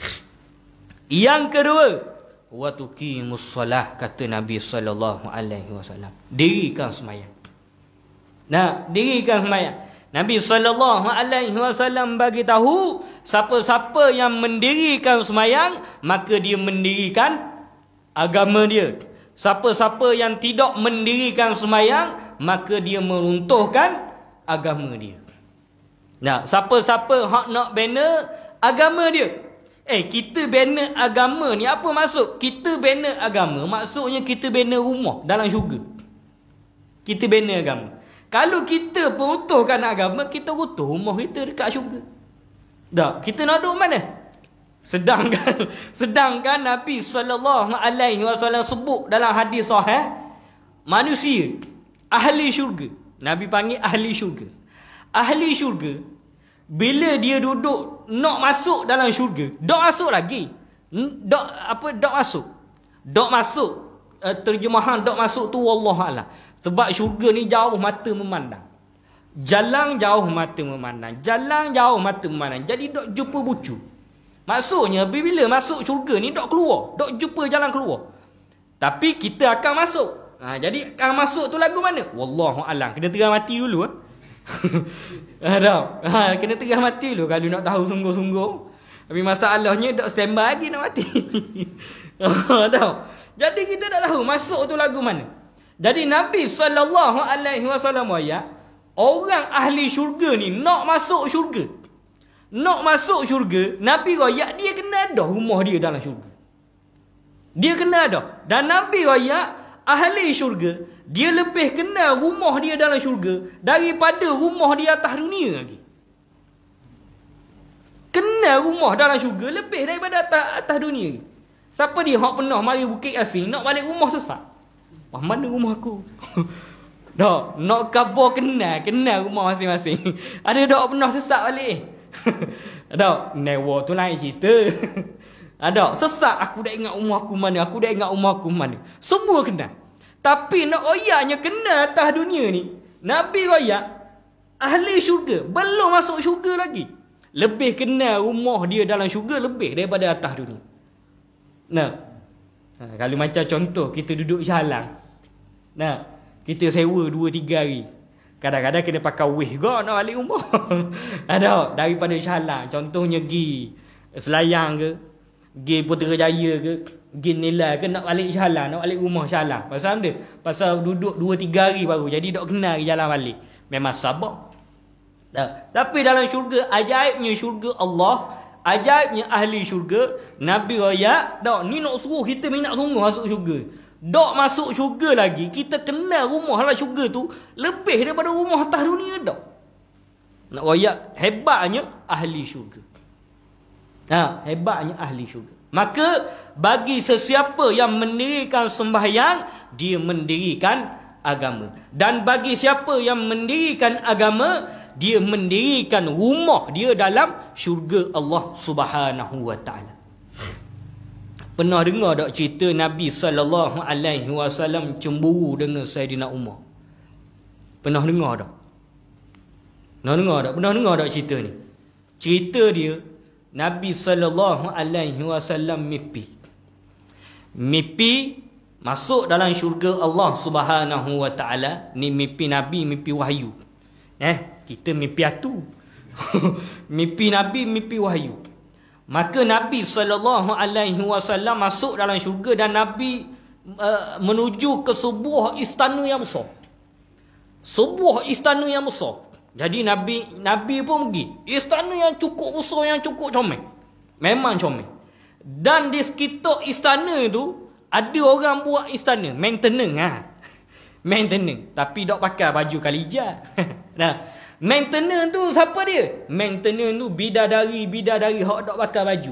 Yang kedua, wa tuqimus solah, kata Nabi sallallahu alaihi wasallam, dirikan sembahyang. Nah, dirikan sembahyang. Nabi sallallahu alaihi wasallam bagi tahu, siapa-siapa yang mendirikan sembahyang, maka dia mendirikan agama dia. Siapa-siapa yang tidak mendirikan sembahyang, maka dia meruntuhkan agama dia. Nah, siapa-siapa hak nak bina agama dia. Eh, kita bina agama ni apa maksud? Kita bina agama maksudnya kita bina rumah dalam syurga. Kita bina agama. Kalau kita peruntuhkan agama, kita runtuh rumah kita dekat syurga. Dah, kita nak duduk mana? Sedangkan sedangkan Nabi sallallahu alaihi wasallam sebut dalam hadis sahih, manusia ahli syurga. Nabi panggil ahli syurga. Ahli syurga bila dia duduk nak masuk dalam syurga, dok masuk lagi. Dok apa dok masuk? Dok masuk uh, terjemahan dok masuk tu wallahu a'lam. Sebab syurga ni jauh mata memandang. Jalan jauh mata memandang. Jalan jauh mata memandang. Jadi dok jumpa bucu. Maksudnya bila masuk syurga ni dok keluar. Dok jumpa jalan keluar. Tapi kita akan masuk. Ha, jadi akan masuk tu lagu mana? Wallahu a'lam. Kena terang mati dulu. Ha? ha, kena terang mati dulu kalau nak tahu sungguh-sungguh. Tapi masalahnya dok standby lagi nak mati. Jadi kita tak tahu masuk tu lagu mana. Jadi Nabi sallallahu alaihi wasallam ya, orang ahli syurga ni nak masuk syurga. Nak masuk syurga, Nabi royak dia kena ada rumah dia dalam syurga. Dia kena ada. Dan Nabi royak ahli syurga, dia lebih kenal rumah dia dalam syurga daripada rumah dia atas dunia lagi. Kenal rumah dalam syurga lebih daripada atas, atas dunia. Siapa dia hak pernah mari Bukit Yasin nak balik rumah sesat? Wah, mana rumah aku? Dok, nak khabar kenal, kenal rumah masing-masing. Ada dok pernah sesat balik. Dok, newa tu lain cerita. Ada sesat, aku dah ingat rumah aku mana, aku dah ingat rumah aku mana. Semua kenal. Tapi nak royaknya kenal atas dunia ni. Nabi royak ahli syurga, belum masuk syurga lagi. Lebih kenal rumah dia dalam syurga lebih daripada atas dunia. Nah, ha, kalau macam contoh kita duduk Shah Alam. Nah, kita sewa dua tiga hari. Kadang-kadang kena pakai weh juga nak balik rumah. Ada daripada Shah Alam, contohnya gi Selayang ke, gi Putrajaya ke, gi Nilai ke, nak balik Shah Alam, nak balik rumah Shah Alam. Pasal dia, pasal duduk dua tiga hari baru jadi dok kenal jalan balik. Memang sabar. Nah, tapi dalam syurga, ajaibnya syurga Allah, ajaibnya ahli syurga, Nabi royak, dak ni nak suruh kita minat sungguh masuk syurga. Dak masuk syurga lagi, kita kenal rumah dalam syurga tu lebih daripada rumah atas dunia dak. Nak royak hebatnya ahli syurga. Ha, hebatnya ahli syurga. Maka bagi sesiapa yang mendirikan sembahyang, dia mendirikan agama. Dan bagi siapa yang mendirikan agama, dia mendirikan rumah dia dalam syurga Allah Subhanahu wa taala. Pernah dengar tak cerita Nabi sallallahu alaihi wasallam cemburu dengan Saidina Umar? Pernah dengar tak? Pernah dengar tak? Pernah dengar tak cerita ni? Cerita dia, Nabi sallallahu alaihi wasallam mimpi. Mimpi masuk dalam syurga Allah Subhanahu wa taala. Ni mimpi Nabi, mimpi wahyu. Eh, kita mimpi atu. Mimpi Nabi, mimpi wahyu. Maka Nabi sallallahu alaihi wasallam masuk dalam syurga dan Nabi uh, menuju ke sebuah istana yang besar. Sebuah istana yang besar. Jadi Nabi Nabi pun pergi. Istana yang cukup besar, yang cukup comel. Memang comel. Dan di sekitar istana tu ada orang buat istana, maintenance ha. Maintenance, tapi dok pakai baju Khalijah. Nah, maintenance tu siapa dia? Maintenance tu bidadari-bidadari hak dok pakai baju.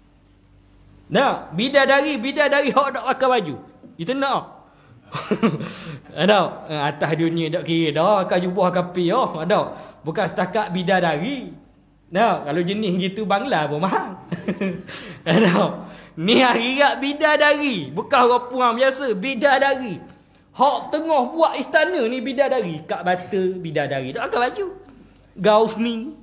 Nah, bidadari-bidadari hak dok pakai baju. Itu nak. Ada atas dunia dok kira dah akan jubah kapi oh, ada. Bukan setakat bidadari. Nah, kalau jenis gitu Bangla pun mahal. Ada. Ni akhirat bidadari, bukan orang puang biasa, bidadari. Hak tengah buat istana ni bidadari, Kak Bata bidadari. Dak pakai baju. Gausmi.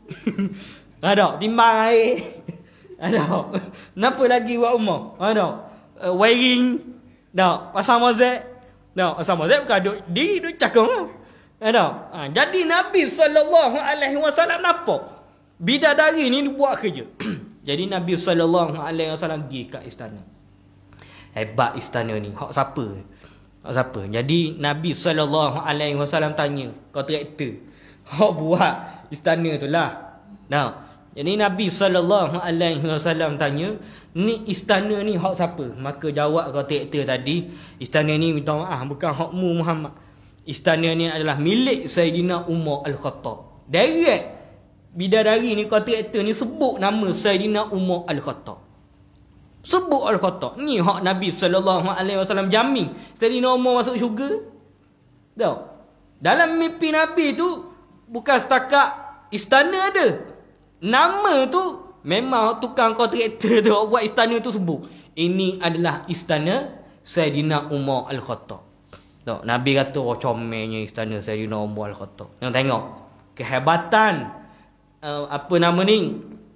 Ada timbang air. Ada. Napa lagi buat rumah? Ada. Uh, wiring. Dak pasang mozek. Dak pasang mozek bukan duk diri duk cakap. Ada. Ha, jadi Nabi sallallahu alaihi wasallam nampak bidadari ni buat kerja. Jadi Nabi sallallahu alaihi wasallam pergi kat istana. Hebat istana ni. Hak siapa? Hak siapa? Jadi Nabi sallallahu alaihi wasallam tanya, kontraktor. Hak buat istana tu lah. Nah, jadi Nabi sallallahu alaihi wasallam tanya, ni istana ni hak siapa? Maka jawab kontraktor tadi, istana ni minta maaf bukan hakmu Muhammad. Istana ni adalah milik Sayyidina Umar Al-Khattab. Direct bidadari ni, kontraktor ni sebut nama Sayyidina Umar Al-Khattab. Sebut Al-Khattab. Ni hak Nabi sallallahu alaihi wasallam jamin Sayyidina Umar masuk syurga. Tahu? Dalam mimpi Nabi tu bukan setakat istana ada. Nama tu memang tukang kontraktor tu buat istana tu sebut. Ini adalah istana Sayyidina Umar Al-Khattab. Tahu? Nabi kata oh comelnya istana Sayyidina Umar Al-Khattab. Yang tengok kehebatan Uh, apa nama ni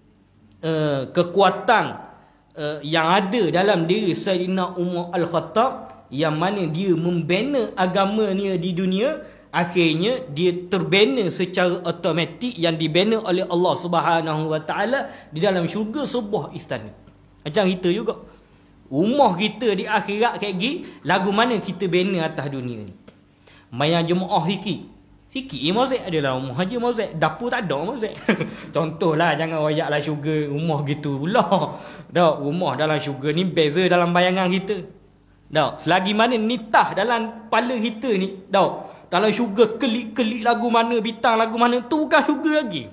uh, kekuatan uh, yang ada dalam diri Sayyidina Umar Al-Khattab, yang mana dia membina agamanya di dunia, akhirnya dia terbina secara automatik yang dibina oleh Allah Subhanahu wa taala di dalam syurga sebuah istana. Macam kita juga. Rumah kita di akhirat kayak gini, lagu mana kita bina atas dunia ni? Mayang jemaah sikit. Sikit je mozek adalah rumah je mozek. Dapur tak ada mozek. Contohlah, jangan royaklah syurga rumah gitu pula. Dak, rumah dalam syurga ni beza dalam bayangan kita. Dak, selagi mana nitah dalam kepala kita ni, dak, dalam syurga kelik-kelik lagu mana, bintang lagu mana, tu bukan syurga lagi.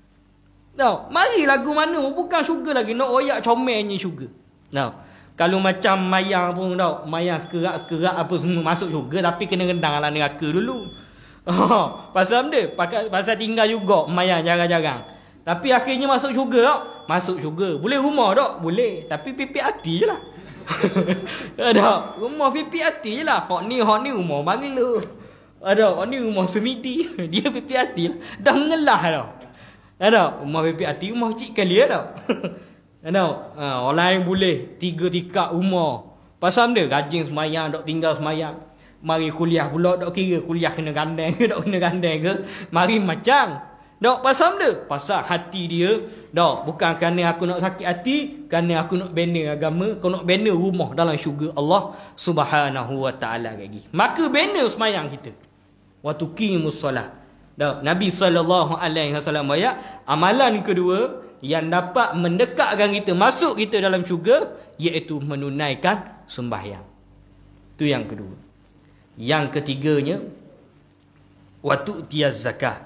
Dak, mari lagu mana bukan syurga lagi, nak royak comelnya syurga. Dak, kalau macam mayang pun dak, mayang sekerak-sekerak apa semua masuk syurga, tapi kena rendang dalam neraka dulu. Oh, pasal dia pasal, pasal tinggal juga mayang jarang-jarang. Tapi akhirnya masuk syurga tak? Masuk syurga. Boleh rumah tak? Boleh. Tapi pipit hati je lah. Ada. Rumah pipit hati je lah. Hak ni, hak ni rumah bangla. Ada. Hak ni rumah semidi. Dia pipit hati lah. Dah mengelah dah. Ada. Rumah pipit hati, rumah kecil kali ada. Ada. Ha, orang lain boleh tiga tikak rumah. Pasal dia rajin semayang, dok tinggal semayang. Mari kuliah pula, dok kira kuliah kena gandeng ke, dok kena gandeng ke. Mari macam. Dok pasal dia, pasal hati dia. Dok, bukan kerana aku nak sakit hati, kerana aku nak bina agama, aku nak bina rumah dalam syurga Allah Subhanahu wa taala lagi. Maka bina semayang kita. Wa tuqimus solat. Dok, Nabi sallallahu alaihi wasallam ayat, amalan kedua yang dapat mendekatkan kita masuk kita dalam syurga iaitu menunaikan sembahyang. Itu yang kedua. Yang ketiganya wa tu'tiyaz zakat.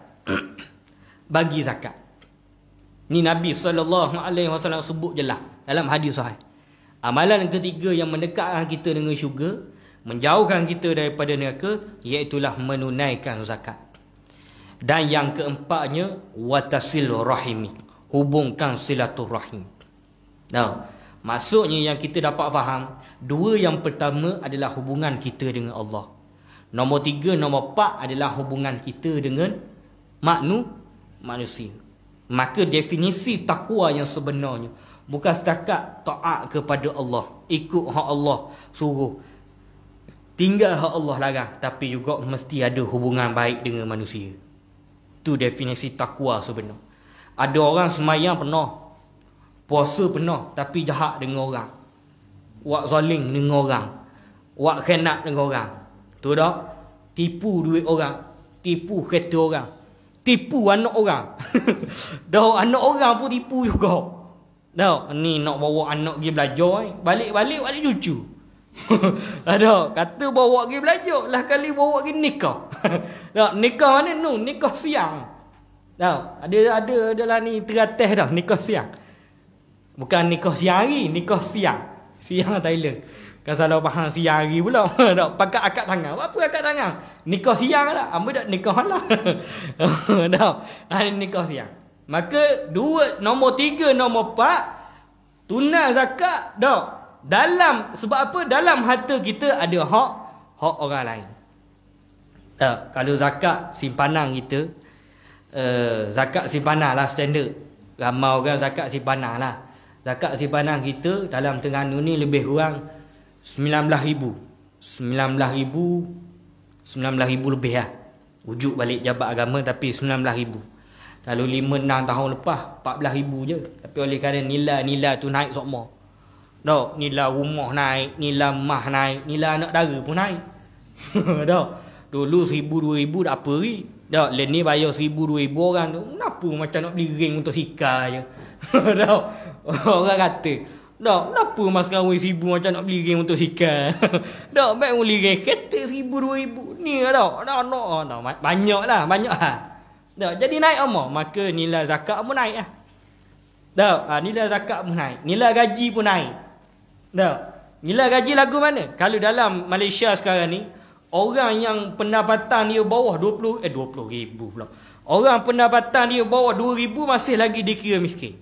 Bagi zakat. Ni Nabi sallallahu alaihi wasallam sebut jelas dalam hadis sahih. Amalan ketiga yang mendekatkan kita dengan syurga, menjauhkan kita daripada neraka, iaitu menunaikan zakat. Dan yang keempatnya watasil rahimi, hubungkan silaturahim. Nah, maksudnya yang kita dapat faham, dua yang pertama adalah hubungan kita dengan Allah. Nombor tiga, nombor empat adalah hubungan kita dengan maknu, manusia. Maka definisi takwa yang sebenarnya bukan setakat taat kepada Allah, ikut hak Allah suruh, tinggal hak Allah larang, tapi juga mesti ada hubungan baik dengan manusia. Itu definisi takwa sebenar. Ada orang semayang penuh, puasa penuh, tapi jahat dengan orang, buat zalim dengan orang, buat khianat dengan orang. Tu dah tipu duit orang, tipu kereta orang, tipu anak orang. Dah anak orang pun tipu juga. Dah ni nak bawa anak pergi belajar, eh. balik-balik balik cucu. Ada kata bawa pergi belajar, lah kali bawa pergi nikah. Dah nikah mana no, nikah siang. Dah ada ada adalah ni teratas dah nikah siang. Bukan nikah siang hari, nikah siang. Siang Thailand. Kan salah faham siang hari pula. Dak pakai akad tangan. Apa akad tangan? Nikah siang lah. Ambil dak nikah lah. Dak. Ha nikah siang. Maka dua, nombor tiga, nombor empat tunai zakat dak. Dalam sebab apa? Dalam harta kita ada hak hak orang lain. Tak, kalau zakat simpanan kita, uh, zakat simpanan lah standard. Ramai orang zakat simpanan lah. Zakat simpanan kita dalam Terengganu ni lebih kurang sembilan belas ribu. sembilan belas ribu. sembilan belas ribu lebih lah. Ujuk balik jabat agama tapi sembilan belas ribu. Kalau lima enam tahun lepas empat belas ribu je. Tapi oleh kerana nilai-nilai tu naik semua. Dok, nilai rumah naik, nilai mah naik, nilai anak dara pun naik. Dok, dulu seribu dua ribu tak apa ri. Dok, lain ni bayar seribu dua ribu orang tu. Kenapa macam nak beli ring untuk sikar je. Dok, orang kata, dok, kenapa mas kahwin seribu macam nak beli ring untuk sikar. Dok, baik beli ring kereta seribu dua ribu. Ni lah dok, dok, dok, dok, banyak lah, banyak lah. Dok, jadi naik amat, maka nilai zakat pun naik lah. Dok, ha, nilai zakat pun naik, nilai gaji pun naik. Dok, nilai gaji lagu mana? Kalau dalam Malaysia sekarang ni, orang yang pendapatan dia bawah dua puluh eh dua puluh ribu pula. Orang pendapatan dia bawah dua ribu masih lagi dikira miskin.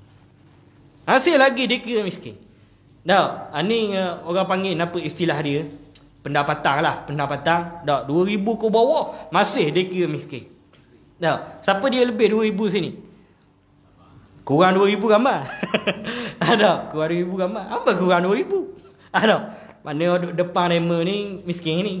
Masih lagi dikira miskin. Dok, ni uh, orang panggil apa istilah dia? Pendapatan lah, pendapatan. Dok, dua ribu ke bawah masih dikira miskin. Dok, siapa dia lebih dua ribu sini? Kurang dua ribu gambar. Ada, kurang dua ribu gambar. Apa kurang dua ribu? Ada. Mana duduk depan nama ni miskin ni.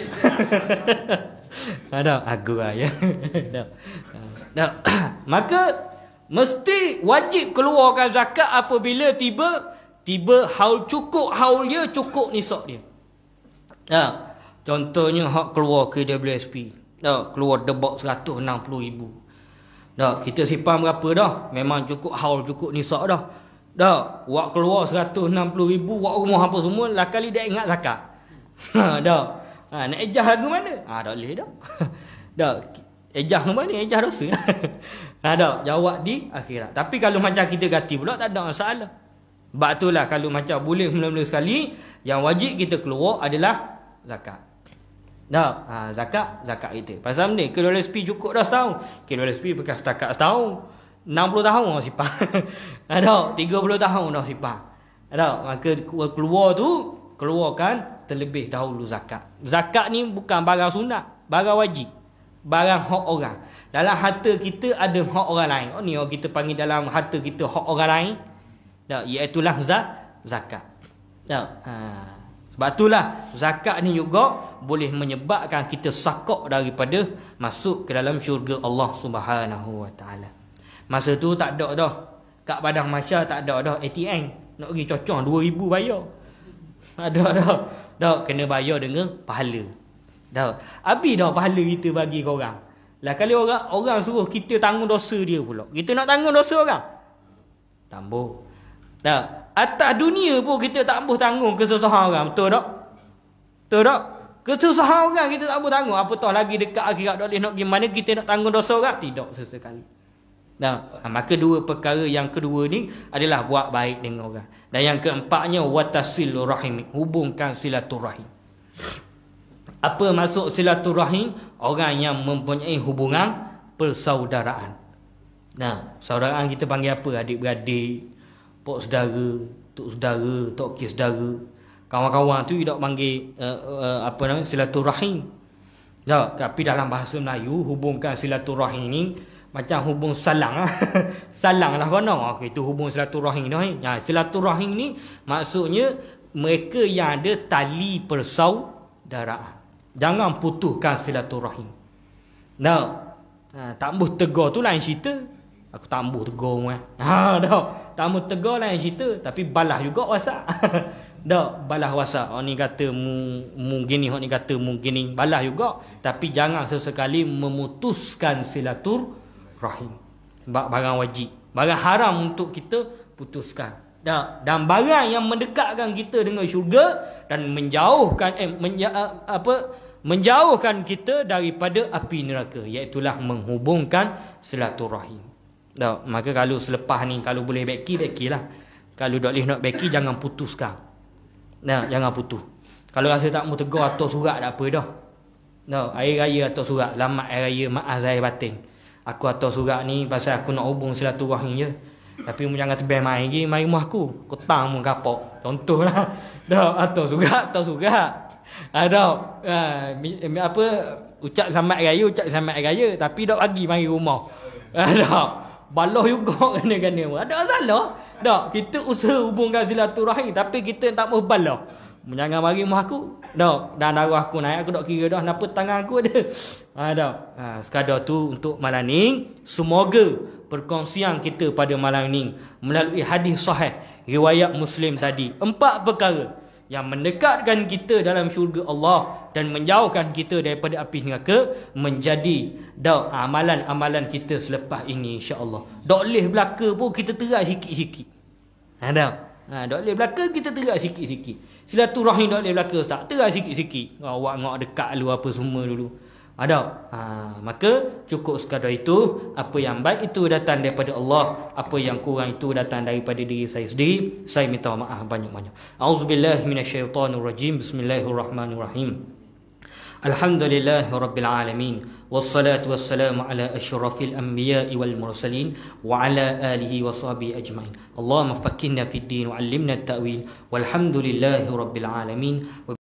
Ada, aku lah ya. Ada. Ada. Maka mesti wajib keluarkan zakat apabila tiba tiba haul, cukup haul dia, cukup nisab dia. Ha, contohnya hak keluar K W S P. Dah keluar debak seratus enam puluh ribu. Dah kita simpan berapa dah? Memang cukup haul, cukup nisab dah. Dah buat keluar seratus enam puluh ribu, buat rumah apa semua, lah kali dia ingat zakat. Ha dah. Ha nak ejah lagu mana? Ha tak boleh dah. Dah ejah ke mana? Ejah dosa. Ha dah jawab di akhirat. Tapi kalau macam kita ganti pula tak ada masalah. Sebab itulah kalau macam boleh mula-mula sekali, yang wajib kita keluar adalah zakat. Tak, ha, zakat, zakat kita. Pasal ni, K W S P cukup dah setahun. K W S P bekas setakat setahun. enam puluh tahun dah simpan. Ada, tiga puluh tahun dah simpan. Ada, maka keluar tu, keluarkan terlebih dahulu zakat. Zakat ni bukan barang sunat, barang wajib. Barang hak orang. Dalam harta kita ada hak orang lain. Oh ni orang kita panggil dalam harta kita hak orang lain. Tak, iaitulah zakat. Tak, ha. Sebab itulah zakat ni juga boleh menyebabkan kita sakok daripada masuk ke dalam syurga Allah Subhanahu Wa Taala. Masa tu tak ada dah. Kat Padang Mahsyar tak ada dah A T M. Nak pergi cocok dua ribu bayar. Ada dah. Dah kena bayar dengan pahala. Dah. Habis dah pahala kita bagi ke orang. Lah kalau orang orang suruh kita tanggung dosa dia pula. Kita nak tanggung dosa orang. Tambah. Dah. Atas dunia pun kita tak boleh tanggung kesusahan orang. Betul tak? Betul tak? Kesusahan orang kita tak boleh tanggung. Apatah lagi dekat akhirat dak boleh nak pergi mana kita nak tanggung dosa orang? Tidak sesekali. Nah, maka dua perkara yang kedua ni adalah buat baik dengan orang. Dan yang keempatnya watasilur rahim, hubungkan silaturahim. Apa maksud silaturahim? Orang yang mempunyai hubungan persaudaraan. Nah, saudaraan kita panggil apa? Adik-beradik, pok saudara, tok saudara, tok kis saudara. Kawan-kawan tu tidak panggil uh, uh, apa namanya silaturahim. Ya, tapi dalam bahasa Melayu hubungkan silaturahim ni macam hubung salang. Salang lah kono. Okay, itu hubung silaturahim dah. Ya, silaturahim ni maksudnya mereka yang ada tali persaudaraan. Jangan putuskan silaturahim. Nah, ha, tak ambuh tegur tu lain cerita. Aku tak ambuh tegur eh. Ha dah. Tak ambuh tegur lain cerita, tapi balas juga WhatsApp. Dak, balas WhatsApp. Orang ni kata mu mu gini, orang ni kata mu gini. Balas juga, tapi jangan sesekali memutuskan silaturahim. Rahim. Sebab barang wajib, barang haram untuk kita putuskan. Dan, dan barang yang mendekatkan kita dengan syurga dan menjauhkan eh, menja, apa menjauhkan kita daripada api neraka, iaitulah menghubungkan silaturahim. Dan, maka kalau selepas ni kalau boleh beki bekilah. Kalau tak boleh nak beki jangan putuskan. Nah, jangan putus. Kalau rasa tak mau tegur atau surat tak apa dah. Nah, air raya atau surat, selamat air raya, maaf zahir batin. Aku atas surat ni pasal aku nak hubung silaturahim je. Tapi mu jangan tebel main lagi, mari rumah aku. Kau tang mu kapok. Contohlah. Dah atas surat, atas surat. Ada uh, apa ucap selamat raya, ucap selamat raya tapi dak bagi mari rumah. Ada balah juga kena-kena. Ada salah. Dak, kita usaha hubungkan silaturahim tapi kita tak mau balah. Jangan mari rumah aku. Dah, dan darah aku naik, aku tak kira dah kenapa tangan aku ada. Ha dah. Ha, sekadar tu untuk malam ni, semoga perkongsian kita pada malam ni melalui hadis sahih riwayat Muslim tadi, empat perkara yang mendekatkan kita dalam syurga Allah dan menjauhkan kita daripada api neraka menjadi dah amalan-amalan kita selepas ini insya-Allah. Tak boleh belaka pun kita terai sikit-sikit. Ha dah. Ha, tak boleh belaka kita terai sikit-sikit. Silaturahim tak boleh belaka tak? Terai sikit-sikit. Awak ngok dekat lu apa semua dulu. Ada. Ha, maka cukup sekadar itu. Apa yang baik itu datang daripada Allah. Apa yang kurang itu datang daripada diri saya sendiri. Saya minta maaf banyak-banyak. Auzubillahi minasyaitonirrajim. Bismillahirrahmanirrahim. Alhamdulillahi Rabbil Alamin. Wassalatu wassalamu ala asyrafil anbiya'i wal mursalin wa ala alihi wa sahbihi ajma'in. Allahumma faqqihna fid din wa 'allimna at-ta'wil. Walhamdulillahi Rabbil Alamin.